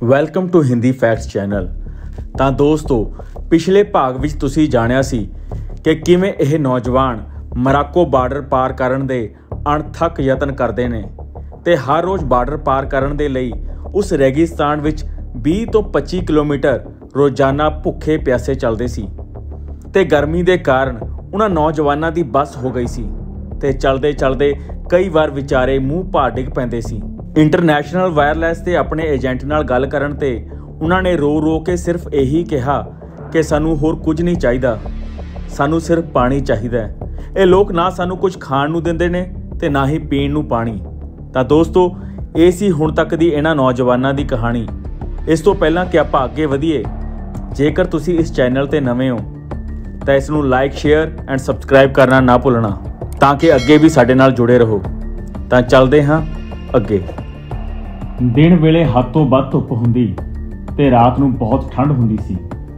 Welcome to Hindi facts channel. ਤਾਂ ਦੋਸਤੋ, ਪਿਛਲੇ ਭਾਗ ਵਿੱਚ ਤੁਸੀਂ ਜਾਣਿਆ ਸੀ ਕਿ ਕਿਵੇਂ ਇਹ ਨੌਜਵਾਨ ਮੋਰਾਕੋ ਬਾਰਡਰ ਪਾਰ ਕਰਨ ਦੇ ਅਣਥੱਕ ਯਤਨ ਕਰਦੇ ਨੇ ਤੇ ਹਰ ਰੋਜ਼ ਬਾਰਡਰ ਪਾਰ ਕਰਨ ਦੇ ਲਈ ਉਸ ਰੇਗਿਸਤਾਨ ਵਿੱਚ 20 ਤੋਂ 25 ਕਿਲੋਮੀਟਰ ਰੋਜ਼ਾਨਾ ਭੁੱਖੇ ਪਿਆਸੇ ਚੱਲਦੇ ਸੀ ਤੇ ਗਰਮੀ ਦੇ ਕਾਰਨ ਉਹਨਾਂ ਨੌਜਵਾਨਾਂ ਦੀ ਬੱਸ ਹੋ ਗਈ ਸੀ ਤੇ ਚਲਦੇ ਚਲਦੇ ਕਈ ਵਾਰ ਵਿਚਾਰੇ ਮੂੰਹ ਭਾਰ ਡਿੱਗ ਪੈਂਦੇ ਸੀ। ਇੰਟਰਨੈਸ਼ਨਲ ਵਾਇਰਲੈਸ ਤੇ ਆਪਣੇ ਏਜੰਟ ਨਾਲ ਗੱਲ ਕਰਨ ਤੇ ਉਹਨਾਂ ਨੇ ਰੋ ਕੇ ਸਿਰਫ ਇਹੀ ਕਿਹਾ ਕਿ ਸਾਨੂੰ ਹੋਰ ਕੁਝ ਨਹੀਂ ਚਾਹੀਦਾ, ਸਾਨੂੰ ਸਿਰਫ ਪਾਣੀ ਚਾਹੀਦਾ ਹੈ। ਇਹ ਲੋਕ ਨਾ ਸਾਨੂੰ ਕੁਝ ਖਾਣ ਨੂੰ ਦਿੰਦੇ ਨੇ ਤੇ ਨਾ ਹੀ ਪੀਣ ਨੂੰ ਪਾਣੀ। ਤਾਂ ਦੋਸਤੋ, ਇਹ ਸੀ ਹੁਣ ਤੱਕ ਦੀ ਇਹਨਾਂ ਨੌਜਵਾਨਾਂ ਦੀ ਕਹਾਣੀ। ਇਸ ਤੋਂ ਪਹਿਲਾਂ ਕਿ ਆਪਾਂ ਅੱਗੇ ਵਧੀਏ, ਜੇਕਰ ਤੁਸੀਂ ਇਸ ਚੈਨਲ ਤੇ ਨਵੇਂ ਹੋ ਤਾਂ ਇਸ ਨੂੰ ਲਾਈਕ, ਸ਼ੇਅਰ ਐਂਡ ਸਬਸਕ੍ਰਾਈਬ ਕਰਨਾ ਨਾ ਭੁੱਲਣਾ ਤਾਂ ਕਿ ਅੱਗੇ ਵੀ ਸਾਡੇ ਨਾਲ ਜੁੜੇ ਰਹੋ। ਤਾਂ ਚੱਲਦੇ ਹਾਂ ਅੱਗੇ। ਦਿਨ ਵੇਲੇ ਹੱਦ ਤੋਂ ਵੱਧ ਧੁੱਪ ਹੁੰਦੀ ਤੇ ਰਾਤ ਨੂੰ ਬਹੁਤ ਠੰਡ ਹੁੰਦੀ ਸੀ।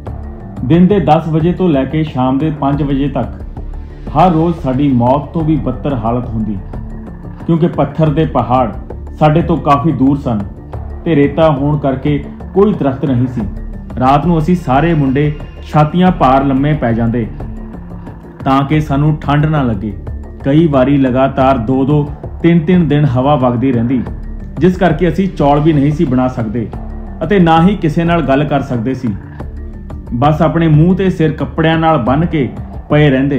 ਦਿਨ ਦੇ 10 ਵਜੇ ਤੋਂ ਲੈ ਕੇ ਸ਼ਾਮ ਦੇ 5 ਵਜੇ ਤੱਕ ਹਰ ਰੋਜ਼ ਸਾਡੀ ਮੌਤ ਤੋਂ ਵੀ ਬੱਤਰ ਹਾਲਤ ਹੁੰਦੀ, ਕਿਉਂਕਿ ਪੱਥਰ ਦੇ ਪਹਾੜ ਸਾਡੇ ਤੋਂ ਕਾਫੀ ਦੂਰ ਸਨ ਤੇ ਰੇਤਾ ਹੋਣ ਕਰਕੇ ਕੋਈ ਦਰਖਤ ਨਹੀਂ ਸੀ। ਰਾਤ ਨੂੰ ਅਸੀਂ ਸਾਰੇ ਮੁੰਡੇ ਛਾਤੀਆਂ ਭਾਰ ਲੰਮੇ ਪੈ ਜਾਂਦੇ ਤਾਂ ਕਿ ਸਾਨੂੰ ਠੰਡ ਨਾ ਲੱਗੇ। ਕਈ ਵਾਰੀ ਲਗਾਤਾਰ 2-2, 3-3 ਦਿਨ ਹਵਾ ਵਗਦੀ ਰਹਿੰਦੀ, ਜਿਸ ਕਰਕੇ ਅਸੀਂ ਚੌਲ ਵੀ ਨਹੀਂ ਸੀ ਬਣਾ ਸਕਦੇ ਅਤੇ ਨਾ ਹੀ ਕਿਸੇ ਨਾਲ ਗੱਲ ਕਰ ਸਕਦੇ ਸੀ। ਬਸ ਆਪਣੇ ਮੂੰਹ ਤੇ ਸਿਰ ਕੱਪੜਿਆਂ ਨਾਲ ਬੰਨ੍ਹ ਕੇ ਪਏ ਰਹਿੰਦੇ।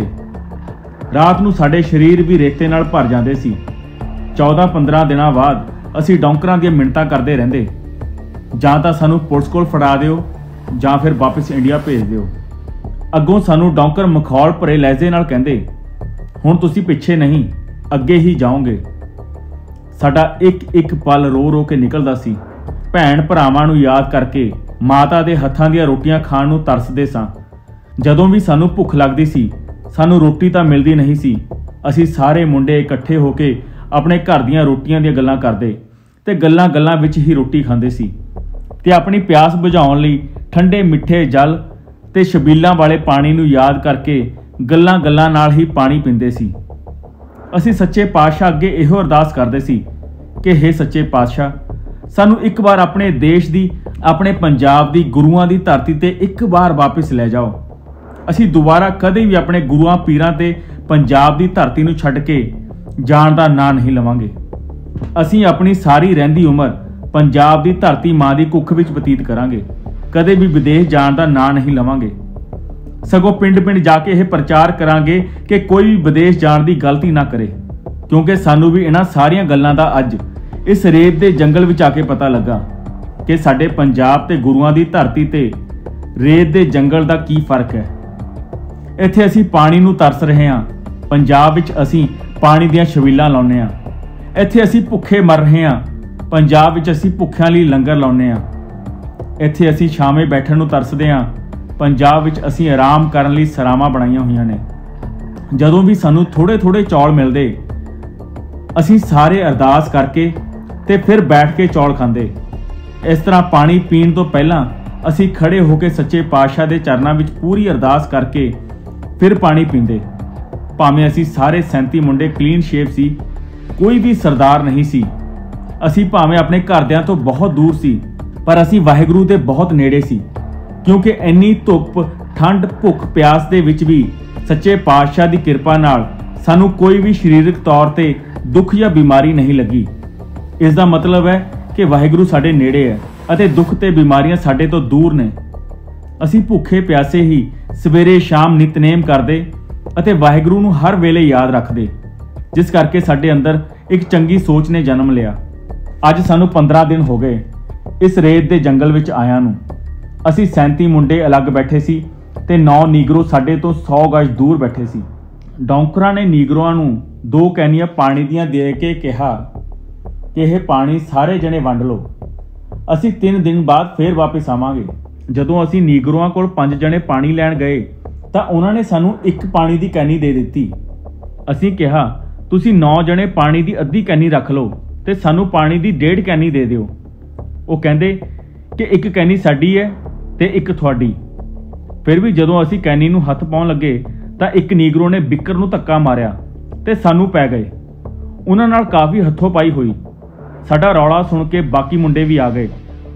ਰਾਤ ਨੂੰ ਸਾਡੇ ਸਰੀਰ ਵੀ ਰੇਤੇ ਨਾਲ ਭਰ ਜਾਂਦੇ ਸੀ। 14-15 ਦਿਨਾਂ ਬਾਅਦ ਅਸੀਂ ਡੌਂਕਰਾਂ ਦੀਆਂ ਮਿੰਨਤਾਂ ਕਰਦੇ ਰਹਿੰਦੇ, ਜਾਂ ਤਾਂ ਸਾਨੂੰ ਪੁਲਿਸ ਕੋਲ ਫੜਾ ਦਿਓ ਜਾਂ ਫਿਰ ਵਾਪਸ ਇੰਡੀਆ ਭੇਜ ਦਿਓ। ਅੱਗੋਂ ਸਾਨੂੰ ਡੌਂਕਰ ਮਖੌਲ ਭਰੇ ਲਹਿਜੇ ਨਾਲ ਕਹਿੰਦੇ, ਹੁਣ ਤੁਸੀਂ ਪਿੱਛੇ ਨਹੀਂ ਅੱਗੇ ਹੀ ਜਾਓਗੇ। ਸਾਡਾ ਇੱਕ ਪਲ ਰੋ ਕੇ ਨਿਕਲਦਾ ਸੀ। ਭੈਣ ਭਰਾਵਾਂ ਨੂੰ ਯਾਦ ਕਰਕੇ ਮਾਤਾ ਦੇ ਹੱਥਾਂ ਦੀਆਂ ਰੋਟੀਆਂ ਖਾਣ ਨੂੰ ਤਰਸਦੇ ਸਾਂ। ਜਦੋਂ ਵੀ ਸਾਨੂੰ ਭੁੱਖ ਲੱਗਦੀ ਸੀ, ਸਾਨੂੰ ਰੋਟੀ ਤਾਂ ਮਿਲਦੀ ਨਹੀਂ ਸੀ। ਅਸੀਂ ਸਾਰੇ ਮੁੰਡੇ ਇਕੱਠੇ ਹੋ ਕੇ ਆਪਣੇ ਘਰ ਦੀਆਂ ਰੋਟੀਆਂ ਦੀਆਂ ਗੱਲਾਂ ਕਰਦੇ ਤੇ ਗੱਲਾਂ ਵਿੱਚ ਹੀ ਰੋਟੀ ਖਾਂਦੇ ਸੀ ਤੇ ਆਪਣੀ ਪਿਆਸ ਬੁਝਾਉਣ ਲਈ ਠੰਡੇ ਮਿੱਠੇ ਜਲ ਤੇ ਛਬੀਲਾਂ ਵਾਲੇ ਪਾਣੀ ਨੂੰ ਯਾਦ ਕਰਕੇ ਗੱਲਾਂ ਨਾਲ ਹੀ ਪਾਣੀ ਪੀਂਦੇ ਸੀ। ਅਸੀਂ ਸੱਚੇ ਪਾਤਸ਼ਾਹ ਅੱਗੇ ਇਹੋ ਅਰਦਾਸ ਕਰਦੇ ਸੀ ਕਿ ਹੇ ਸੱਚੇ ਪਾਤਸ਼ਾਹ, ਸਾਨੂੰ ਇੱਕ ਵਾਰ ਆਪਣੇ ਦੇਸ਼ ਦੀ, ਆਪਣੇ ਪੰਜਾਬ ਦੀ, ਗੁਰੂਆਂ ਦੀ ਧਰਤੀ ਤੇ ਇੱਕ ਵਾਰ ਵਾਪਸ ਲੈ ਜਾਓ। ਅਸੀਂ ਦੁਬਾਰਾ ਕਦੇ ਵੀ ਆਪਣੇ ਗੁਰੂਆਂ ਪੀਰਾਂ ਤੇ ਪੰਜਾਬ ਦੀ ਧਰਤੀ ਨੂੰ ਛੱਡ ਕੇ ਜਾਣ ਦਾ ਨਾਂ ਨਹੀਂ ਲਵਾਂਗੇ। ਅਸੀਂ ਆਪਣੀ ਸਾਰੀ ਰਹਿੰਦੀ ਉਮਰ ਪੰਜਾਬ ਦੀ ਧਰਤੀ ਮਾਂ ਦੀ ਕੁੱਖ ਵਿੱਚ ਬਤੀਤ ਕਰਾਂਗੇ। ਕਦੇ ਵੀ ਵਿਦੇਸ਼ ਜਾਣ ਦਾ ਨਾਂ ਨਹੀਂ ਲਵਾਂਗੇ। ਸਗੋਂ ਪਿੰਡ ਜਾ ਕੇ ਇਹ ਪ੍ਰਚਾਰ ਕਰਾਂਗੇ ਕਿ ਕੋਈ ਵੀ ਵਿਦੇਸ਼ ਜਾਣ ਦੀ ਗਲਤੀ ਨਾ ਕਰੇ, ਕਿਉਂਕਿ ਸਾਨੂੰ ਵੀ ਇਹਨਾਂ ਸਾਰੀਆਂ ਗੱਲਾਂ ਦਾ ਅੱਜ ਇਸ ਰੇਤ ਦੇ ਜੰਗਲ ਵਿੱਚ ਆ ਕੇ ਪਤਾ ਲੱਗਾ ਕਿ ਸਾਡੇ ਪੰਜਾਬ ਤੇ ਗੁਰੂਆਂ ਦੀ ਧਰਤੀ ਤੇ ਰੇਤ ਦੇ ਜੰਗਲ ਦਾ ਕੀ ਫਰਕ ਹੈ। ਇੱਥੇ ਅਸੀਂ ਪਾਣੀ ਨੂੰ ਤਰਸ ਰਹੇ ਹਾਂ, ਪੰਜਾਬ ਵਿੱਚ ਅਸੀਂ ਪਾਣੀ ਦੀਆਂ ਛਬੀਲਾਂ ਲਾਉਂਦੇ ਹਾਂ। ਇੱਥੇ ਅਸੀਂ ਭੁੱਖੇ ਮਰ ਰਹੇ ਹਾਂ, ਪੰਜਾਬ ਵਿੱਚ ਅਸੀਂ ਭੁੱਖਿਆਂ ਲਈ ਲੰਗਰ ਲਾਉਂਦੇ ਹਾਂ। ਇੱਥੇ ਅਸੀਂ ਛਾਵੇਂ ਬੈਠਣ ਨੂੰ ਤਰਸਦੇ ਹਾਂ, ਪੰਜਾਬ ਵਿੱਚ ਅਸੀਂ ਆਰਾਮ ਕਰਨ ਲਈ ਸਰਾਵਾਂ ਬਣਾਈਆਂ ਹੋਈਆਂ ਨੇ। ਜਦੋਂ ਵੀ ਸਾਨੂੰ ਥੋੜੇ ਚੌਲ ਮਿਲਦੇ, ਅਸੀਂ ਸਾਰੇ ਅਰਦਾਸ ਕਰਕੇ ਤੇ ਫਿਰ ਬੈਠ ਕੇ ਚੌਲ ਖਾਂਦੇ। ਇਸ ਤਰ੍ਹਾਂ ਪਾਣੀ ਪੀਣ ਤੋਂ ਪਹਿਲਾਂ ਅਸੀਂ ਖੜੇ ਹੋ ਕੇ ਸੱਚੇ ਪਾਤਸ਼ਾਹ ਦੇ ਚਰਨਾਂ ਵਿੱਚ ਪੂਰੀ ਅਰਦਾਸ ਕਰਕੇ ਫਿਰ ਪਾਣੀ ਪੀਂਦੇ। ਭਾਵੇਂ ਅਸੀਂ ਸਾਰੇ 37 ਮੁੰਡੇ ਕਲੀਨ ਸ਼ੇਵ ਸੀ, ਕੋਈ ਵੀ ਸਰਦਾਰ ਨਹੀਂ ਸੀ। ਅਸੀਂ ਭਾਵੇਂ ਆਪਣੇ ਘਰਦਿਆਂ ਤੋਂ ਬਹੁਤ ਦੂਰ ਸੀ, ਪਰ ਅਸੀਂ ਵਾਹਿਗੁਰੂ ਦੇ ਬਹੁਤ ਨੇੜੇ ਸੀ, ਕਿਉਂਕਿ ਇੰਨੀ ਧੁੱਪ, ਠੰਡ, ਭੁੱਖ ਪਿਆਸ ਦੇ ਵਿੱਚ ਵੀ ਸੱਚੇ ਪਾਤਸ਼ਾਹ ਦੀ ਕਿਰਪਾ ਨਾਲ ਸਾਨੂੰ ਕੋਈ ਵੀ ਸਰੀਰਕ ਤੌਰ ਤੇ ਦੁੱਖ ਜਾਂ ਬਿਮਾਰੀ ਨਹੀਂ ਲੱਗੀ। ਇਸ ਦਾ ਮਤਲਬ ਹੈ ਕਿ ਵਾਹਿਗੁਰੂ ਸਾਡੇ ਨੇੜੇ ਹੈ ਅਤੇ ਦੁੱਖ ਤੇ ਬਿਮਾਰੀਆਂ ਸਾਡੇ ਤੋਂ ਦੂਰ ਨੇ। ਅਸੀਂ ਭੁੱਖੇ ਪਿਆਸੇ ਹੀ ਸਵੇਰੇ ਸ਼ਾਮ ਨਿਤਨੇਮ ਕਰਦੇ ਅਤੇ ਵਾਹਿਗੁਰੂ ਨੂੰ ਹਰ ਵੇਲੇ ਯਾਦ ਰੱਖਦੇ, ਜਿਸ ਕਰਕੇ ਸਾਡੇ ਅੰਦਰ ਇੱਕ ਚੰਗੀ ਸੋਚ ਨੇ ਜਨਮ ਲਿਆ। ਅੱਜ ਸਾਨੂੰ 15 ਦਿਨ ਹੋ ਗਏ ਇਸ ਰੇਤ ਦੇ ਜੰਗਲ ਵਿੱਚ ਆਇਆਂ ਨੂੰ। ਅਸੀਂ 37 ਮੁੰਡੇ ਅਲੱਗ ਬੈਠੇ ਸੀ ਤੇ 9 ਨੀਗਰੋ ਸਾਡੇ ਤੋਂ 100 ਗਜ ਦੂਰ ਬੈਠੇ ਸੀ। ਡੌਂਕਰਾਂ ਨੇ ਨੀਗਰੋਆਂ ਨੂੰ 2 ਕੈਨੀਆਂ ਪਾਣੀ ਦੀਆਂ ਦੇ ਕੇ ਕਿਹਾ ਕਿ ਇਹ ਪਾਣੀ ਸਾਰੇ ਜਣੇ ਵੰਡ ਲਓ, ਅਸੀਂ 3 ਦਿਨ ਬਾਅਦ ਫੇਰ ਵਾਪਸ ਆਵਾਂਗੇ। ਜਦੋਂ ਅਸੀਂ ਨੀਗਰੋਆਂ ਕੋਲ 5 ਜਣੇ ਪਾਣੀ ਲੈਣ ਗਏ ਤਾਂ ਉਹਨਾਂ ਨੇ ਸਾਨੂੰ 1 ਪਾਣੀ ਦੀ ਕੈਨੀ ਦੇ ਦਿੱਤੀ। ਅਸੀਂ ਕਿਹਾ, ਤੁਸੀਂ 9 ਜਣੇ ਪਾਣੀ ਦੀ ਅੱਧੀ ਕੈਨੀ ਰੱਖ ਲਓ ਤੇ ਸਾਨੂੰ ਪਾਣੀ ਦੀ 1.5 ਕੈਨੀ ਦੇ ਦਿਓ। ਉਹ ਕਹਿੰਦੇ ਕਿ 1 ਕੈਨੀ ਸਾਡੀ ਹੈ ਤੇ 1 ਤੁਹਾਡੀ। ਫਿਰ ਵੀ ਜਦੋਂ ਅਸੀਂ ਕੈਨੀ ਨੂੰ ਹੱਥ ਪਾਉਣ ਲੱਗੇ ਤਾਂ ਇੱਕ ਨੀਗਰੋ ਨੇ ਬਿੱਕਰ ਨੂੰ ਧੱਕਾ ਮਾਰਿਆ ਤੇ ਸਾਨੂੰ ਪੈ ਗਏ। ਉਹਨਾਂ ਨਾਲ ਕਾਫੀ ਹੱਥੋਂ ਪਾਈ ਹੋਈ। ਸਾਡਾ ਰੌਲਾ ਸੁਣ ਕੇ ਬਾਕੀ ਮੁੰਡੇ ਵੀ ਆ ਗਏ।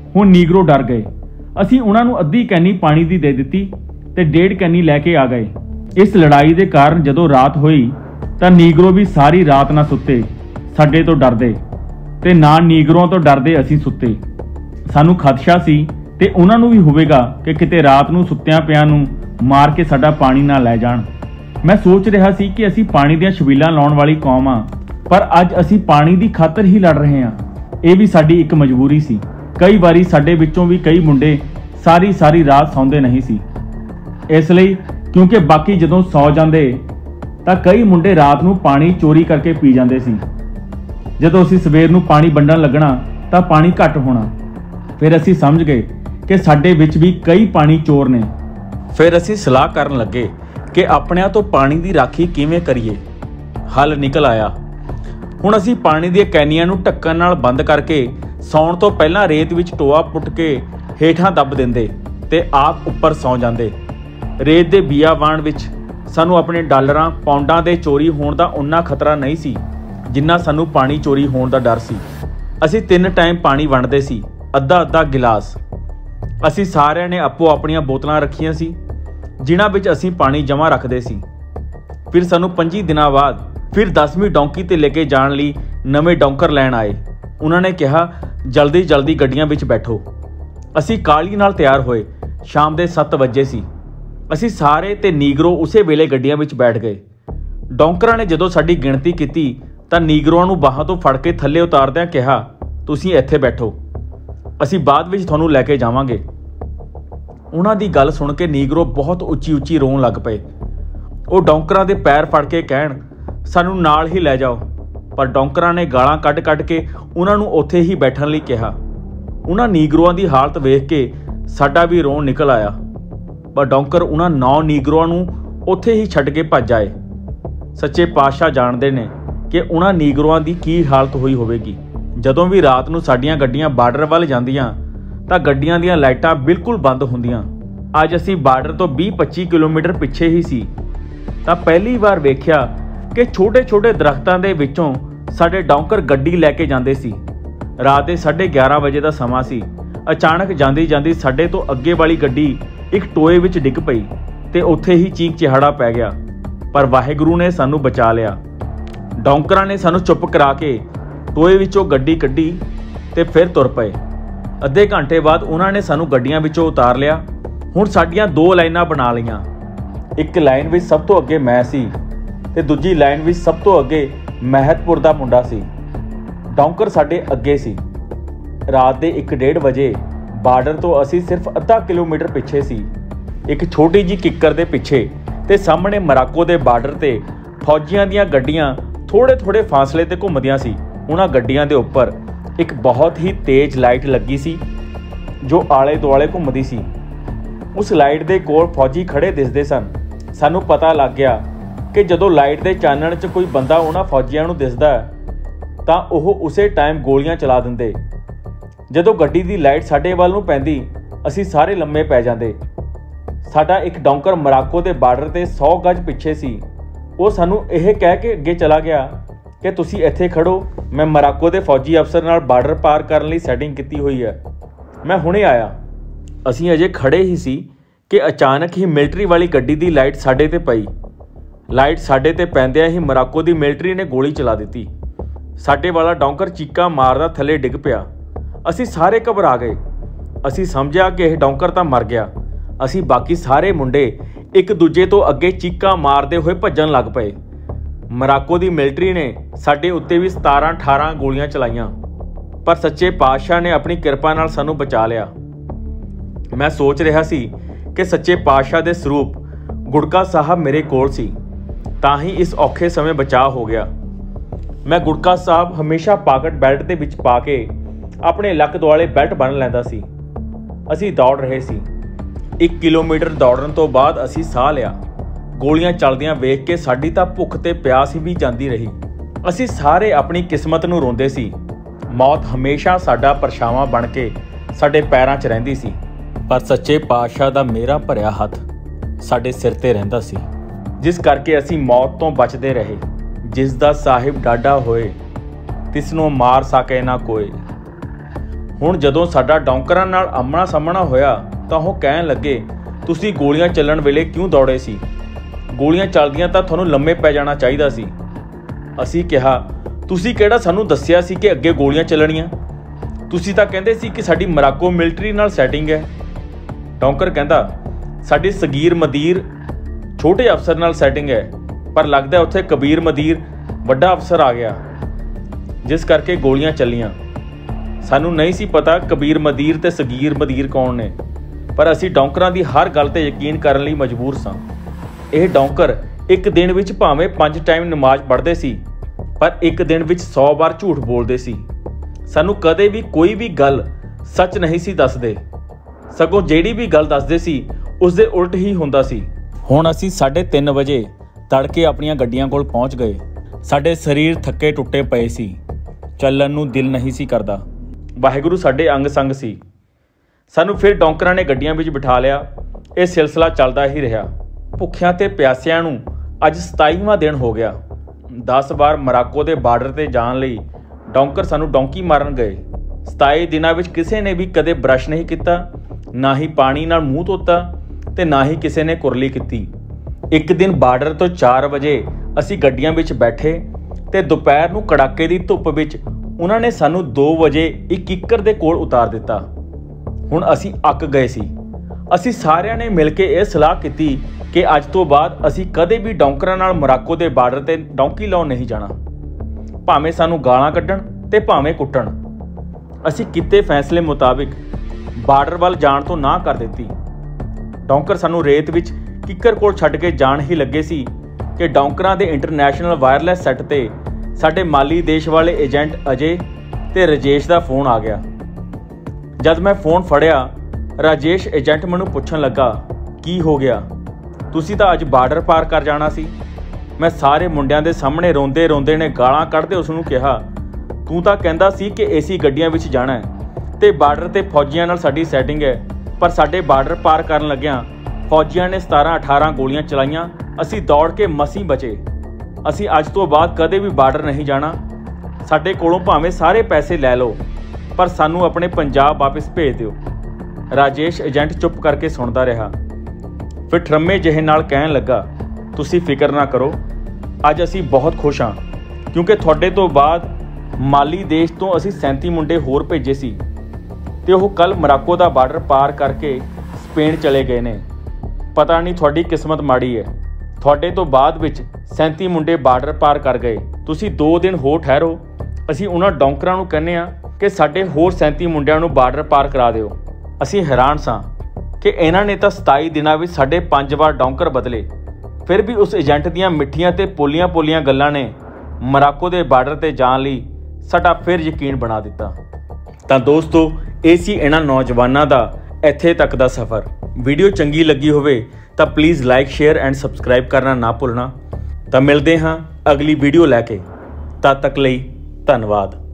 ਹੁਣ ਨੀਗਰੋ ਡਰ ਗਏ। ਅਸੀਂ ਉਹਨਾਂ ਨੂੰ ਅੱਧੀ ਕੈਨੀ ਪਾਣੀ ਦੀ ਦੇ ਦਿੱਤੀ ਤੇ 1.5 ਕੈਨੀ ਲੈ ਕੇ ਆ ਗਏ। ਇਸ ਲੜਾਈ ਦੇ ਕਾਰਨ ਜਦੋਂ ਰਾਤ ਹੋਈ ਤਾਂ ਨੀਗਰੋ ਵੀ ਸਾਰੀ ਰਾਤ ਨਾ ਸੁੱਤੇ, ਸਾਡੇ ਤੋਂ ਡਰਦੇ, ਤੇ ਨਾ ਨੀਗਰੋਆਂ ਤੋਂ ਡਰਦੇ ਅਸੀਂ ਸੁੱਤੇ। ਸਾਨੂੰ ਖਦਸ਼ਾ ਸੀ ਤੇ ਉਹਨਾਂ ਨੂੰ ਵੀ ਹੋਵੇਗਾ ਕਿ ਕਿਤੇ ਰਾਤ ਨੂੰ ਸੁੱਤਿਆਂ ਪਿਆਂ ਨੂੰ ਮਾਰ ਕੇ ਸਾਡਾ ਪਾਣੀ ਨਾ ਲੈ ਜਾਣ। ਮੈਂ ਸੋਚ ਰਿਹਾ ਸੀ ਕਿ ਅਸੀਂ ਪਾਣੀ ਦੀਆਂ ਛਬੀਲਾਂ ਲਾਉਣ ਵਾਲੀ ਕੌਮ ਆ, ਪਰ ਅੱਜ ਅਸੀਂ ਪਾਣੀ ਦੀ ਖਾਤਰ ਹੀ ਲੜ ਰਹੇ ਹਾਂ। ਇਹ ਵੀ ਸਾਡੀ ਇੱਕ ਮਜਬੂਰੀ ਸੀ। ਕਈ ਵਾਰੀ ਸਾਡੇ ਵਿੱਚੋਂ ਵੀ ਕਈ ਮੁੰਡੇ ਸਾਰੀ ਰਾਤ ਸੌਂਦੇ ਨਹੀਂ ਸੀ, ਇਸ ਲਈ ਕਿਉਂਕਿ ਬਾਕੀ ਜਦੋਂ ਸੌ ਜਾਂਦੇ ਤਾਂ ਕਈ ਮੁੰਡੇ ਰਾਤ ਨੂੰ ਪਾਣੀ ਚੋਰੀ ਕਰਕੇ ਪੀ ਜਾਂਦੇ ਸੀ। ਜਦੋਂ ਅਸੀਂ ਸਵੇਰ ਨੂੰ ਪਾਣੀ ਵੰਡਣ ਲੱਗਣਾ ਤਾਂ ਪਾਣੀ ਘੱਟ ਹੋਣਾ। ਫਿਰ ਅਸੀਂ ਸਮਝ ਗਏ ਕਿ ਸਾਡੇ ਵਿੱਚ ਵੀ ਕਈ ਪਾਣੀ ਚੋਰ ਨੇ। ਫਿਰ ਅਸੀਂ ਸਲਾਹ ਕਰਨ ਲੱਗੇ ਕਿ ਆਪਣਿਆਂ ਤੋਂ ਪਾਣੀ ਦੀ ਰਾਖੀ ਕਿਵੇਂ ਕਰੀਏ। ਹੱਲ ਨਿਕਲ ਆਇਆ। ਹੁਣ ਅਸੀਂ ਪਾਣੀ ਦੀਆਂ ਕੈਨੀਆਂ ਨੂੰ ਢੱਕਣ ਨਾਲ ਬੰਦ ਕਰਕੇ ਸੌਣ ਤੋਂ ਪਹਿਲਾਂ ਰੇਤ ਵਿੱਚ ਟੋਆ ਪੁੱਟ ਕੇ ਹੇਠਾਂ ਦੱਬ ਦਿੰਦੇ ਤੇ ਆਪ ਉੱਪਰ ਸੌਂ ਜਾਂਦੇ। ਰੇਤ ਦੇ ਬੀਆਵਾਨ ਵਿੱਚ ਸਾਨੂੰ ਆਪਣੇ ਡਾਲਰਾਂ ਪਾਉਂਡਾਂ ਦੇ ਚੋਰੀ ਹੋਣ ਦਾ ਉਨਾ ਖਤਰਾ ਨਹੀਂ ਸੀ ਜਿੰਨਾ ਸਾਨੂੰ ਪਾਣੀ ਚੋਰੀ ਹੋਣ ਦਾ ਡਰ ਸੀ। ਅਸੀਂ 3 ਟਾਈਮ ਪਾਣੀ ਵੰਡਦੇ ਸੀ, ਅੱਧਾ ਗਿਲਾਸ। ਅਸੀਂ ਸਾਰਿਆਂ ਨੇ ਆਪੋ ਆਪਣੀਆਂ ਬੋਤਲਾਂ ਰੱਖੀਆਂ ਸੀ ਜਿਨ੍ਹਾਂ ਵਿੱਚ ਅਸੀਂ ਪਾਣੀ ਜਮ੍ਹਾਂ ਰੱਖਦੇ ਸੀ। ਫਿਰ ਸਾਨੂੰ 25 ਦਿਨਾਂ ਬਾਅਦ ਫਿਰ 10ਵੀਂ ਡੌਂਕੀ ਤੇ ਲੈ ਕੇ ਜਾਣ ਲਈ ਨਵੇਂ ਡੌਂਕਰ ਲੈਣ ਆਏ। ਉਹਨਾਂ ਨੇ ਕਿਹਾ ਜਲਦੀ ਗੱਡੀਆਂ ਵਿੱਚ ਬੈਠੋ। ਅਸੀਂ ਕਾਹਲੀ ਨਾਲ ਤਿਆਰ ਹੋਏ। ਸ਼ਾਮ ਦੇ 7 ਵਜੇ ਸੀ। ਅਸੀਂ ਸਾਰੇ ਤੇ ਨੀਗਰੋ ਉਸੇ ਵੇਲੇ ਗੱਡੀਆਂ ਵਿੱਚ ਬੈਠ ਗਏ। ਡੌਂਕਰਾਂ ਨੇ ਜਦੋਂ ਸਾਡੀ ਗਿਣਤੀ ਕੀਤੀ ਤਾਂ ਨੀਗਰੋਆਂ ਨੂੰ ਬਾਹਾਂ ਤੋਂ ਫੜ ਕੇ ਥੱਲੇ ਉਤਾਰਦਿਆਂ ਕਿਹਾ, ਤੁਸੀਂ ਇੱਥੇ ਬੈਠੋ, ਅਸੀਂ ਬਾਅਦ ਵਿੱਚ ਤੁਹਾਨੂੰ ਲੈ ਕੇ ਜਾਵਾਂਗੇ। ਉਹਨਾਂ ਦੀ ਗੱਲ ਸੁਣ ਕੇ ਨੀਗਰੋ ਬਹੁਤ ਉੱਚੀ ਰੋਣ ਲੱਗ ਪਏ। ਉਹ ਡੌਂਕਰਾਂ ਦੇ ਪੈਰ ਫੜ ਕੇ ਕਹਿਣ, ਸਾਨੂੰ ਨਾਲ ਹੀ ਲੈ ਜਾਓ, ਪਰ ਡੌਂਕਰਾਂ ਨੇ ਗਾਲਾਂ ਕੱਢ ਕੇ ਉਹਨਾਂ ਨੂੰ ਉੱਥੇ ਹੀ ਬੈਠਣ ਲਈ ਕਿਹਾ। ਉਹਨਾਂ ਨੀਗਰੋਆਂ ਦੀ ਹਾਲਤ ਵੇਖ ਕੇ ਸਾਡਾ ਵੀ ਰੋਣ ਨਿਕਲ ਆਇਆ, ਪਰ ਡੌਂਕਰ ਉਹਨਾਂ 9 ਨੀਗਰੋਆਂ ਨੂੰ ਉੱਥੇ ਹੀ ਛੱਡ ਕੇ ਭੱਜ ਆਏ। ਸੱਚੇ ਪਾਤਸ਼ਾਹ ਜਾਣਦੇ ਨੇ ਕਿ ਉਹਨਾਂ ਨੀਗਰੋਆਂ ਦੀ ਕੀ ਹਾਲਤ ਹੋਈ ਹੋਵੇਗੀ। ਜਦੋਂ ਵੀ ਰਾਤ ਨੂੰ ਸਾਡੀਆਂ ਗੱਡੀਆਂ ਬਾਰਡਰ ਵੱਲ ਜਾਂਦੀਆਂ ਤਾਂ ਗੱਡੀਆਂ ਦੀਆਂ ਲਾਈਟਾਂ ਬਿਲਕੁਲ ਬੰਦ ਹੁੰਦੀਆਂ। ਅੱਜ ਅਸੀਂ ਬਾਰਡਰ ਤੋਂ 20-25 ਕਿਲੋਮੀਟਰ ਪਿੱਛੇ ਹੀ ਸੀ ਤਾਂ ਪਹਿਲੀ ਵਾਰ ਵੇਖਿਆ ਕਿ ਛੋਟੇ ਦਰਖਤਾਂ ਦੇ ਵਿੱਚੋਂ ਸਾਡੇ ਡੌਂਕਰ ਗੱਡੀ ਲੈ ਕੇ ਜਾਂਦੇ ਸੀ। ਰਾਤ ਦੇ 11:30 ਵਜੇ ਦਾ ਸਮਾਂ ਸੀ। ਅਚਾਨਕ ਜਾਂਦੀ ਸਾਡੇ ਤੋਂ ਅੱਗੇ ਵਾਲੀ ਗੱਡੀ ਇੱਕ ਟੋਏ ਵਿੱਚ ਡਿੱਗ ਪਈ ਤੇ ਉੱਥੇ ਹੀ ਚੀਕ ਚਿਹਾੜਾ ਪੈ ਗਿਆ, ਪਰ ਵਾਹਿਗੁਰੂ ਨੇ ਸਾਨੂੰ ਬਚਾ ਲਿਆ। ਡੌਂਕਰਾਂ ਨੇ ਸਾਨੂੰ ਚੁੱਪ ਕਰਾ ਕੇ ਟੋਏ ਵਿੱਚੋਂ ਗੱਡੀ ਕੱਢੀ ਤੇ ਫਿਰ ਤੁਰ ਪਏ। ਅੱਧੇ ਘੰਟੇ ਬਾਅਦ ਉਹਨਾਂ ਨੇ ਸਾਨੂੰ ਗੱਡੀਆਂ ਵਿੱਚੋਂ ਉਤਾਰ ਲਿਆ। ਹੁਣ ਸਾਡੀਆਂ 2 ਲਾਈਨਾਂ ਬਣਾ ਲਈਆਂ। ਇੱਕ ਲਾਈਨ ਵਿੱਚ ਸਭ ਤੋਂ ਅੱਗੇ ਮੈਂ ਸੀ ਤੇ ਦੂਜੀ ਲਾਈਨ ਵਿੱਚ ਸਭ ਤੋਂ ਅੱਗੇ ਮਹਿਤਪੁਰ ਦਾ ਮੁੰਡਾ ਸੀ। ਡੌਂਕਰ ਸਾਡੇ ਅੱਗੇ ਸੀ। ਰਾਤ ਦੇ 1:30 ਵਜੇ ਬਾਰਡਰ ਤੋਂ ਅਸੀਂ ਸਿਰਫ ਅੱਧਾ ਕਿਲੋਮੀਟਰ ਪਿੱਛੇ ਸੀ, ਇੱਕ ਛੋਟੀ ਜਿਹੀ ਕਿੱਕਰ ਦੇ ਪਿੱਛੇ, ਤੇ ਸਾਹਮਣੇ ਮਰਾਕੋ ਦੇ ਬਾਰਡਰ ਤੇ ਫੌਜੀਆਂ ਦੀਆਂ ਗੱਡੀਆਂ ਥੋੜੇ ਫਾਸਲੇ ਤੇ ਘੁੰਮਦੀਆਂ ਸੀ। ਉਹਨਾਂ ਗੱਡੀਆਂ ਦੇ ਉੱਪਰ ਇੱਕ ਬਹੁਤ ਹੀ ਤੇਜ਼ ਲਾਈਟ ਲੱਗੀ ਸੀ ਜੋ ਆਲੇ ਦੁਆਲੇ ਘੁੰਮਦੀ ਸੀ। ਉਸ ਲਾਈਟ ਦੇ ਕੋਲ ਫੌਜੀ ਖੜੇ ਦਿਸਦੇ ਸਨ। ਸਾਨੂੰ ਪਤਾ ਲੱਗ ਗਿਆ ਕਿ ਜਦੋਂ ਲਾਈਟ ਦੇ ਚਾਨਣ 'ਚ ਕੋਈ ਬੰਦਾ ਉਹਨਾਂ ਫੌਜੀਆਂ ਨੂੰ ਦਿਸਦਾ ਤਾਂ ਉਹ ਉਸੇ ਟਾਈਮ ਗੋਲੀਆਂ ਚਲਾ ਦਿੰਦੇ। ਜਦੋਂ ਗੱਡੀ ਦੀ ਲਾਈਟ ਸਾਡੇ ਵੱਲ ਨੂੰ ਪੈਂਦੀ ਅਸੀਂ ਸਾਰੇ ਲੰਮੇ ਪੈ ਜਾਂਦੇ। ਸਾਡਾ ਇੱਕ ਡੌਂਕਰ ਮਰਾਕੋ ਦੇ ਬਾਰਡਰ ਤੇ 100 ਗਜ ਪਿੱਛੇ ਸੀ। ਉਹ ਸਾਨੂੰ ਇਹ ਕਹਿ ਕੇ ਅੱਗੇ ਚਲਾ ਗਿਆ ਕਿ ਤੁਸੀਂ ਇੱਥੇ ਖੜੋ, ਮੈਂ ਮਰਾਕੋ ਦੇ ਫੌਜੀ ਅਫਸਰ ਨਾਲ ਬਾਰਡਰ ਪਾਰ ਕਰਨ ਲਈ ਸੈਟਿੰਗ ਕੀਤੀ ਹੋਈ ਹੈ, ਮੈਂ ਹੁਣੇ ਆਇਆ। ਅਸੀਂ ਅਜੇ ਖੜੇ ਹੀ ਸੀ ਕਿ ਅਚਾਨਕ ਹੀ ਮਿਲਟਰੀ ਵਾਲੀ ਗੱਡੀ ਦੀ ਲਾਈਟ ਸਾਡੇ ਤੇ ਪਈ। ਲਾਈਟ ਸਾਡੇ ਤੇ ਪੈਂਦਿਆਂ ਹੀ ਮਰਾਕੋ ਦੀ ਮਿਲਟਰੀ ਨੇ ਗੋਲੀ ਚਲਾ ਦਿੱਤੀ। ਸਾਡੇ ਵਾਲਾ ਡੌਂਕਰ ਚੀਕਾਂ ਮਾਰਦਾ ਥੱਲੇ ਡਿੱਗ ਪਿਆ। ਅਸੀਂ ਸਾਰੇ ਘਬਰਾ ਗਏ। ਅਸੀਂ ਸਮਝਿਆ ਕਿ ਇਹ ਡੌਂਕਰ ਤਾਂ ਮਰ ਗਿਆ। ਅਸੀਂ ਬਾਕੀ ਸਾਰੇ ਮੁੰਡੇ ਇੱਕ ਦੂਜੇ ਤੋਂ ਅੱਗੇ ਚੀਕਾਂ ਮਾਰਦੇ ਹੋਏ ਭੱਜਣ ਲੱਗ ਪਏ। ਮਰਾਕੋ ਦੀ ਮਿਲਟਰੀ ਨੇ ਸਾਡੇ ਉੱਤੇ ਵੀ 17-18 ਗੋਲੀਆਂ ਚਲਾਈਆਂ, ਪਰ ਸੱਚੇ ਪਾਤਸ਼ਾਹ ਨੇ ਆਪਣੀ ਕਿਰਪਾ ਨਾਲ ਸਾਨੂੰ ਬਚਾ ਲਿਆ। ਮੈਂ ਸੋਚ ਰਿਹਾ ਸੀ ਕਿ ਸੱਚੇ ਪਾਤਸ਼ਾਹ ਦੇ ਸਰੂਪ ਗੁੜਕਾ ਸਾਹਿਬ ਮੇਰੇ ਕੋਲ ਸੀ, ਤਾਂ ਹੀ ਇਸ ਔਖੇ ਸਮੇਂ ਬਚਾਅ ਹੋ ਗਿਆ। ਮੈਂ ਗੁੜਕਾ ਸਾਹਿਬ ਹਮੇਸ਼ਾ ਪਾਕਟ ਬੈਲਟ ਦੇ ਵਿੱਚ ਪਾ ਕੇ ਆਪਣੇ ਲੱਕ ਦੁਆਲੇ ਬੈਲਟ ਬੰਨ੍ਹ ਲੈਂਦਾ ਸੀ। ਅਸੀਂ ਦੌੜ ਰਹੇ ਸੀ। 1 ਕਿਲੋਮੀਟਰ ਦੌੜਨ ਤੋਂ ਬਾਅਦ ਅਸੀਂ ਸਾਹ ਲਿਆ। ਗੋਲੀਆਂ ਚੱਲਦੀਆਂ ਵੇਖ ਕੇ ਸਾਡੀ ਤਾਂ ਭੁੱਖ ਤੇ ਪਿਆਸ ਵੀ ਜਾਂਦੀ ਰਹੀ। ਅਸੀਂ ਸਾਰੇ ਆਪਣੀ ਕਿਸਮਤ ਨੂੰ ਰੋਂਦੇ ਸੀ। ਮੌਤ ਹਮੇਸ਼ਾ ਸਾਡਾ ਪਰਛਾਵਾਂ ਬਣ ਕੇ ਸਾਡੇ ਪੈਰਾਂ 'ਚ ਰਹਿੰਦੀ ਸੀ, ਪਰ ਸੱਚੇ ਪਾਤਸ਼ਾਹ ਦਾ ਮੇਰਾ ਭਰਿਆ ਹੱਥ ਸਾਡੇ ਸਿਰ ਤੇ ਰਹਿੰਦਾ ਸੀ, ਜਿਸ ਕਰਕੇ ਅਸੀਂ ਮੌਤ ਤੋਂ ਬਚਦੇ ਰਹੇ। ਜਿਸ ਦਾ ਸਾਹਿਬ ਡਾਢਾ ਹੋਏ ਤਿਸ ਨੂੰ ਮਾਰ ਸਕੇ ਨਾ ਕੋਈ। ਹੁਣ ਜਦੋਂ ਸਾਡਾ ਡੌਂਕਰਾਂ ਨਾਲ ਆਮਣਾ ਸਾਹਮਣਾ ਹੋਇਆ ਤਾਂ ਉਹ ਕਹਿਣ ਲੱਗੇ, ਤੁਸੀਂ ਗੋਲੀਆਂ ਚੱਲਣ ਵੇਲੇ ਕਿਉਂ ਦੌੜੇ ਸੀ? ਗੋਲੀਆਂ ਚੱਲਦੀਆਂ ਤਾਂ ਤੁਹਾਨੂੰ ਲੰਮੇ ਪੈ ਜਾਣਾ ਚਾਹੀਦਾ ਸੀ। ਅਸੀਂ ਕਿਹਾ, ਤੁਸੀਂ ਕਿਹੜਾ ਸਾਨੂੰ ਦੱਸਿਆ ਸੀ ਕਿ ਅੱਗੇ ਗੋਲੀਆਂ ਚੱਲਣੀਆਂ? ਤੁਸੀਂ ਤਾਂ ਕਹਿੰਦੇ ਸੀ ਕਿ ਸਾਡੀ ਮਰਾਕੋ ਮਿਲਟਰੀ ਨਾਲ ਸੈਟਿੰਗ ਹੈ। ਡੌਂਕਰ ਕਹਿੰਦਾ, ਸਾਡੀ ਸਗੀਰ ਮਦੀਰ ਛੋਟੇ ਅਫਸਰ ਨਾਲ ਸੈਟਿੰਗ ਹੈ, ਪਰ ਲੱਗਦਾ ਉੱਥੇ ਕਬੀਰ ਮਦੀਰ ਵੱਡਾ ਅਫਸਰ ਆ ਗਿਆ, ਜਿਸ ਕਰਕੇ ਗੋਲੀਆਂ ਚੱਲੀਆਂ। ਸਾਨੂੰ ਨਹੀਂ ਸੀ ਪਤਾ ਕਬੀਰ ਮਦੀਰ ਤੇ ਸਗੀਰ ਮਦੀਰ ਕੌਣ ਨੇ, ਪਰ ਅਸੀਂ ਡੌਂਕਰਾਂ ਦੀ ਹਰ ਗੱਲ ਤੇ ਯਕੀਨ ਕਰਨ ਲਈ ਮਜਬੂਰ ਸਾਂ। ਇਹ ਡੌਂਕਰ ਇੱਕ ਦਿਨ ਵਿੱਚ ਭਾਵੇਂ 5 ਟਾਈਮ ਨਮਾਜ਼ ਪੜ੍ਹਦੇ ਸੀ, ਪਰ ਇੱਕ ਦਿਨ ਵਿੱਚ 100 ਵਾਰ ਝੂਠ ਬੋਲਦੇ ਸੀ। ਸਾਨੂੰ ਕਦੇ ਵੀ ਕੋਈ ਵੀ ਗੱਲ ਸੱਚ ਨਹੀਂ ਸੀ ਦੱਸਦੇ, ਸਗੋਂ ਜਿਹੜੀ ਵੀ ਗੱਲ ਦੱਸਦੇ ਸੀ ਉਸ ਦੇ ਉਲਟ ਹੀ ਹੁੰਦਾ ਸੀ। ਹੁਣ ਅਸੀਂ 3:30 ਵਜੇ ਤੜਕੇ ਆਪਣੀਆਂ ਗੱਡੀਆਂ ਕੋਲ ਪਹੁੰਚ ਗਏ। ਸਾਡੇ ਸਰੀਰ ਥੱਕੇ ਟੁੱਟੇ ਪਏ ਸੀ, ਚੱਲਣ ਨੂੰ ਦਿਲ ਨਹੀਂ ਸੀ ਕਰਦਾ। ਵਾਹਿਗੁਰੂ ਸਾਡੇ ਅੰਗ ਸੰਗ ਸੀ। ਸਾਨੂੰ ਫਿਰ ਡੌਂਕਰਾਂ ਨੇ ਗੱਡੀਆਂ ਵਿੱਚ ਬਿਠਾ ਲਿਆ। ਇਹ ਸਿਲਸਿਲਾ ਚੱਲਦਾ ਹੀ ਰਿਹਾ। ਭੁੱਖਿਆਂ ਤੇ ਪਿਆਸਿਆਂ ਨੂੰ ਅੱਜ 27ਵਾਂ ਦਿਨ ਹੋ ਗਿਆ। 10 ਵਾਰ ਮਰਾਕੋ ਦੇ ਬਾਰਡਰ ਤੇ ਜਾਣ ਲਈ ਡੌਂਕਰ ਸਾਨੂੰ ਡੌਂਕੀ ਮਾਰਨ ਗਏ। 27 ਦਿਨਾਂ ਵਿੱਚ ਕਿਸੇ ਨੇ ਵੀ ਕਦੇ ਬਰਸ਼ ਨਹੀਂ ਕੀਤਾ, ਨਾ ਹੀ ਪਾਣੀ ਨਾਲ ਮੂੰਹ ਧੋਤਾ ਤੇ ਨਾ ਹੀ ਕਿਸੇ ਨੇ ਕੁਰਲੀ ਕੀਤੀ। ਇੱਕ ਦਿਨ ਬਾਰਡਰ ਤੋਂ 4 ਵਜੇ ਅਸੀਂ ਗੱਡੀਆਂ ਵਿੱਚ ਬੈਠੇ ਤੇ ਦੁਪਹਿਰ ਨੂੰ ਕੜਾਕੇ ਦੀ ਧੁੱਪ ਵਿੱਚ ਉਹਨਾਂ ਨੇ ਸਾਨੂੰ 2 ਵਜੇ ਇੱਕ ਕਿੱਕਰ ਦੇ ਕੋਲ ਉਤਾਰ ਦਿੱਤਾ। ਹੁਣ ਅਸੀਂ ਅੱਕ ਗਏ ਸੀ। ਅਸੀਂ ਸਾਰਿਆਂ ਨੇ ਮਿਲ ਕੇ ਇਹ ਸਲਾਹ ਕੀਤੀ ਕਿ ਅੱਜ ਤੋਂ ਬਾਅਦ ਅਸੀਂ ਕਦੇ ਵੀ ਡੌਂਕਰਾਂ ਨਾਲ ਮਰਾਕੋ ਦੇ ਬਾਰਡਰ ਤੇ ਡੌਂਕੀ ਲਾਉਣ ਨਹੀਂ ਜਾਣਾ, ਭਾਵੇਂ ਸਾਨੂੰ ਗਾਲਾਂ ਕੱਢਣ ਤੇ ਭਾਵੇਂ ਕੁੱਟਣ। ਅਸੀਂ ਕੀਤੇ ਫੈਸਲੇ ਮੁਤਾਬਿਕ ਬਾਰਡਰ ਵੱਲ ਜਾਣ ਤੋਂ ਨਾ ਕਰ ਦਿੱਤੀ। ਡੌਂਕਰ ਸਾਨੂੰ ਰੇਤ ਵਿੱਚ ਕਿੱਕਰ ਕੋਲ ਛੱਡ ਕੇ ਜਾਣ ਹੀ ਲੱਗੇ ਸੀ ਕਿ ਡੌਂਕਰਾਂ ਦੇ ਇੰਟਰਨੈਸ਼ਨਲ ਵਾਇਰਲੈਸ ਸੈੱਟ ਤੇ ਸਾਡੇ ਮਾਲੀ ਦੇਸ਼ ਵਾਲੇ ਏਜੰਟ ਅਜੇ ਤੇ ਰਾਜੇਸ਼ ਦਾ ਫੋਨ ਆ ਗਿਆ। ਜਦ ਮੈਂ ਫੋਨ ਫੜਿਆ, ਰਾਜੇਸ਼ ਏਜੰਟ ਮੈਨੂੰ ਪੁੱਛਣ ਲੱਗਾ, ਕੀ ਹੋ ਗਿਆ? ਤੁਸੀਂ ਤਾਂ ਅੱਜ ਬਾਰਡਰ ਪਾਰ ਕਰ ਜਾਣਾ ਸੀ। ਮੈਂ ਸਾਰੇ ਮੁੰਡਿਆਂ ਦੇ ਸਾਹਮਣੇ ਰੋਂਦੇ ਰੋਂਦੇ ਨੇ ਗਾਲਾਂ ਕੱਢਦੇ ਉਸ ਨੂੰ ਕਿਹਾ, ਤੂੰ ਤਾਂ ਕਹਿੰਦਾ ਸੀ ਕਿ ਏਸੀ ਗੱਡੀਆਂ ਵਿੱਚ ਜਾਣਾ ਹੈ ਤੇ ਬਾਰਡਰ ਤੇ ਫੌਜੀਆਂ ਨਾਲ ਸਾਡੀ ਸੈਟਿੰਗ ਹੈ, ਪਰ ਸਾਡੇ ਬਾਰਡਰ ਪਾਰ ਕਰਨ ਲੱਗਿਆਂ ਫੌਜੀਆਂ ਨੇ 17-18 ਗੋਲੀਆਂ ਚਲਾਈਆਂ। ਅਸੀਂ ਦੌੜ ਕੇ ਮਸੀਂ ਬਚੇ। ਅਸੀਂ ਅੱਜ ਤੋਂ ਬਾਅਦ ਕਦੇ ਵੀ ਬਾਰਡਰ ਨਹੀਂ ਜਾਣਾ। ਸਾਡੇ ਕੋਲੋਂ ਭਾਵੇਂ ਸਾਰੇ ਪੈਸੇ ਲੈ ਲਓ, ਪਰ ਸਾਨੂੰ ਆਪਣੇ ਪੰਜਾਬ ਵਾਪਸ ਭੇਜ ਦਿਓ। ਰਾਜੇਸ਼ ਏਜੰਟ ਚੁੱਪ ਕਰਕੇ ਸੁਣਦਾ ਰਿਹਾ। ਫਿਰ ਠਰਮੇ ਜਿਹੇ ਨਾਲ ਕਹਿਣ ਲੱਗਾ, ਤੁਸੀਂ ਫਿਕਰ ਨਾ ਕਰੋ, ਅੱਜ ਅਸੀਂ ਬਹੁਤ ਖੁਸ਼ ਹਾਂ ਕਿਉਂਕਿ ਤੁਹਾਡੇ ਤੋਂ ਬਾਅਦ ਮਾਲੀ ਦੇਸ਼ ਤੋਂ ਅਸੀਂ 37 ਮੁੰਡੇ ਹੋਰ ਭੇਜੇ ਸੀ ਤੇ ਉਹ ਕੱਲ ਮਰਾਕੋ ਦਾ ਬਾਰਡਰ ਪਾਰ ਕਰਕੇ ਸਪੇਨ ਚਲੇ ਗਏ ਨੇ। ਪਤਾ ਨਹੀਂ ਤੁਹਾਡੀ ਕਿਸਮਤ ਮਾੜੀ ਹੈ, ਤੁਹਾਡੇ ਤੋਂ ਬਾਅਦ ਵਿੱਚ 37 ਮੁੰਡੇ ਬਾਰਡਰ ਪਾਰ ਕਰ ਗਏ। ਤੁਸੀਂ 2 ਦਿਨ ਹੋਰ ਠਹਿਰੋ। ਅਸੀਂ ਉਹਨਾਂ ਡੌਂਕਰਾਂ ਨੂੰ ਕਹਿੰਦੇ ਹਾਂ ਕਿ ਸਾਡੇ ਹੋਰ 37 ਮੁੰਡਿਆਂ ਨੂੰ ਬਾਰਡਰ ਪਾਰ ਕਰਾ ਦਿਓ। ਅਸੀਂ ਹੈਰਾਨ ਸਾਂ ਕਿ ਇਹਨਾਂ ਨੇ ਤਾਂ 27 ਦਿਨਾਂ ਵਿੱਚ ਸਾਡੇ 5 ਵਾਰ ਡੌਂਕਰ ਬਦਲੇ। ਫਿਰ ਵੀ ਉਸ ਏਜੰਟ ਦੀਆਂ ਮਿੱਠੀਆਂ ਤੇ ਪੋਲੀਆਂ ਗੱਲਾਂ ਨੇ ਮਰਾਕੋ ਦੇ ਬਾਰਡਰ ਤੇ ਜਾਣ ਲਈ ਸਾਡਾ ਫਿਰ ਯਕੀਨ ਬਣਾ ਦਿੱਤਾ। ਤਾਂ ਦੋਸਤੋ, ਇਹ ਸੀ ਇਹਨਾਂ ਨੌਜਵਾਨਾਂ ਦਾ ਇੱਥੇ ਤੱਕ ਦਾ ਸਫ਼ਰ। ਵੀਡੀਓ ਚੰਗੀ ਲੱਗੀ ਹੋਵੇ ਤਾਂ please like, share and subscribe ਕਰਨਾ ਨਾ ਭੁੱਲਣਾ। ਤਾਂ ਮਿਲਦੇ ਹਾਂ ਅਗਲੀ ਵੀਡੀਓ ਲੈ ਕੇ। ਤਦ ਤੱਕ ਲਈ ਧੰਨਵਾਦ।